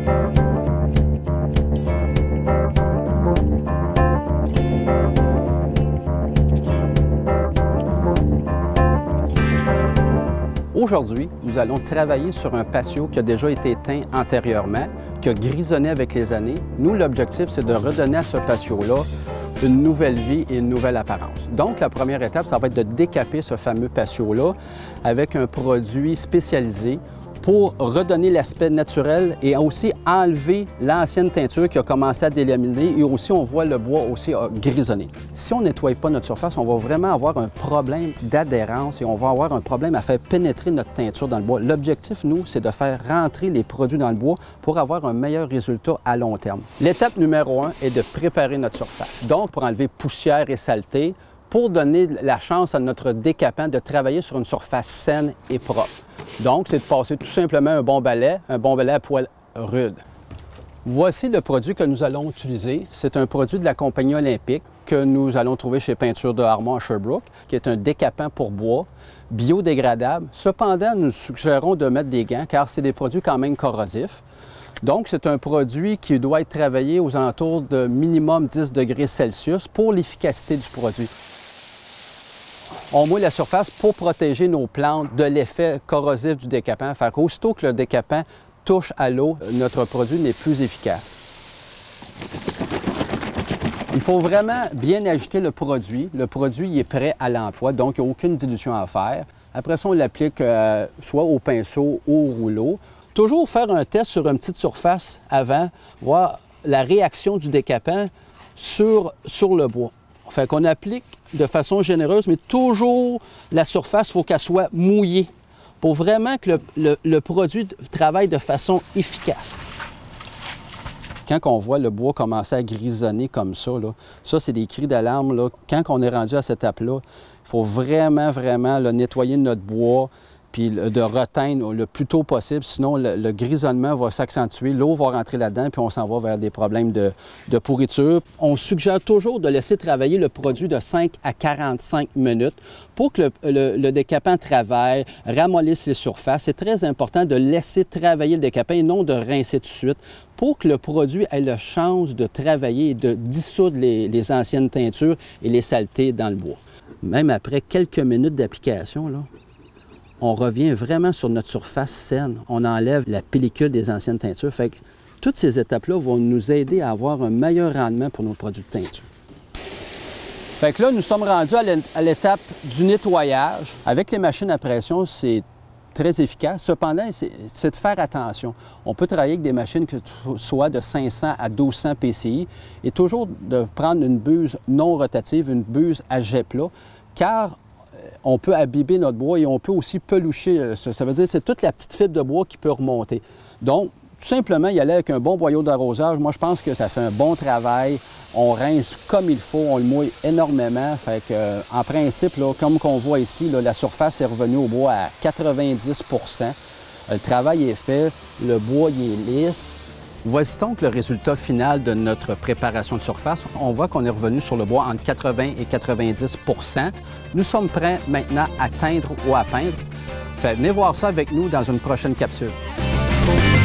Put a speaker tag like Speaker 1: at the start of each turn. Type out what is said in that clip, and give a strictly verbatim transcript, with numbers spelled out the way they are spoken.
Speaker 1: Aujourd'hui, nous allons travailler sur un patio qui a déjà été teint antérieurement, qui a grisonné avec les années. Nous, l'objectif, c'est de redonner à ce patio-là une nouvelle vie et une nouvelle apparence. Donc, la première étape, ça va être de décaper ce fameux patio-là avec un produit spécialisé pour redonner l'aspect naturel et aussi enlever l'ancienne teinture qui a commencé à délaminer et aussi on voit le bois aussi grisonner. Si on ne nettoie pas notre surface, on va vraiment avoir un problème d'adhérence et on va avoir un problème à faire pénétrer notre teinture dans le bois. L'objectif, nous, c'est de faire rentrer les produits dans le bois pour avoir un meilleur résultat à long terme. L'étape numéro un est de préparer notre surface. Donc, pour enlever poussière et saleté, pour donner la chance à notre décapant de travailler sur une surface saine et propre. Donc, c'est de passer tout simplement un bon balai, un bon balai à poil rude. Voici le produit que nous allons utiliser. C'est un produit de la compagnie Olympique que nous allons trouver chez Peinture de Harmon à Sherbrooke, qui est un décapant pour bois, biodégradable. Cependant, nous suggérons de mettre des gants car c'est des produits quand même corrosifs. Donc, c'est un produit qui doit être travaillé aux alentours de minimum dix degrés Celsius pour l'efficacité du produit. On mouille la surface pour protéger nos plantes de l'effet corrosif du décapant. Fait qu'aussitôt que le décapant touche à l'eau, notre produit n'est plus efficace. Il faut vraiment bien agiter le produit. Le produit il est prêt à l'emploi, donc il n'y a aucune dilution à faire. Après ça, on l'applique euh, soit au pinceau ou au rouleau. Toujours faire un test sur une petite surface avant, voir la réaction du décapant sur, sur le bois. Fait qu'on applique de façon généreuse, mais toujours la surface, il faut qu'elle soit mouillée pour vraiment que le, le, le produit travaille de façon efficace. Quand on voit le bois commencer à grisonner comme ça, là, ça, c'est des cris d'alarme. Là. Quand on est rendu à cette étape-là, il faut vraiment, vraiment là, nettoyer notre bois puis de reteindre le plus tôt possible, sinon le, le grisonnement va s'accentuer, l'eau va rentrer là-dedans, puis on s'en va vers des problèmes de, de pourriture. On suggère toujours de laisser travailler le produit de cinq à quarante-cinq minutes pour que le, le, le décapant travaille, ramollisse les surfaces. C'est très important de laisser travailler le décapant et non de rincer tout de suite pour que le produit ait la chance de travailler et de dissoudre les, les anciennes teintures et les saletés dans le bois. Même après quelques minutes d'application, là, on revient vraiment sur notre surface saine. On enlève la pellicule des anciennes teintures. Fait que toutes ces étapes-là vont nous aider à avoir un meilleur rendement pour nos produits de teinture. Fait que là, nous sommes rendus à l'étape du nettoyage. Avec les machines à pression, c'est très efficace. Cependant, c'est de faire attention. On peut travailler avec des machines qui soient de cinq cents à douze cents P S I et toujours de prendre une buse non rotative, une buse à jet plat, car on peut abîmer notre bois et on peut aussi peloucher. Ça veut dire que c'est toute la petite fibre de bois qui peut remonter. Donc, tout simplement, y aller avec un bon boyau d'arrosage, moi, je pense que ça fait un bon travail. On rince comme il faut, on le mouille énormément. Fait que, euh, en principe, là, comme on voit ici, là, la surface est revenue au bois à quatre-vingt-dix pour cent. Le travail est fait, le bois il est lisse. Voici donc le résultat final de notre préparation de surface. On voit qu'on est revenu sur le bois entre quatre-vingts et quatre-vingt-dix pour cent. Nous sommes prêts maintenant à teindre ou à peindre. Fait, venez voir ça avec nous dans une prochaine capsule.